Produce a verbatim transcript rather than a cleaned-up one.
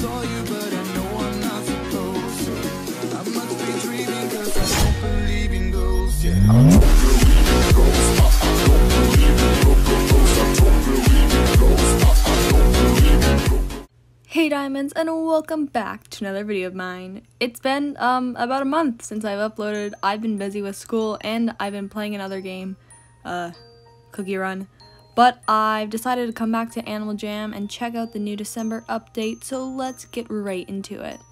saw you, but I know I'm not supposed to. I must be dreaming, cause I don't believe in ghosts. Yeah, I don't believe in ghosts. I don't believe in ghosts. I don't believe in ghosts. I don't believe in ghosts. Hey Diamonds, and welcome back to another video of mine. It's been um about a month since I've uploaded. I've been busy with school and I've been playing another game, uh, Cookie Run. But I've decided to come back to Animal Jam and check out the new December update, so let's get right into it.